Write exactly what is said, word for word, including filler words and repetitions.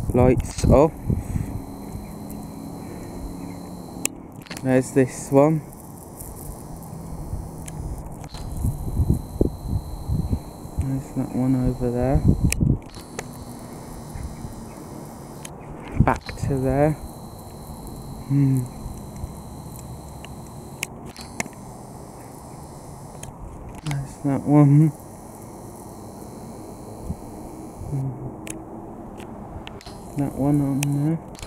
Lights off. There's this one. There's that one over there. Back to there. Hmm. There's that one. Hmm. That one on there.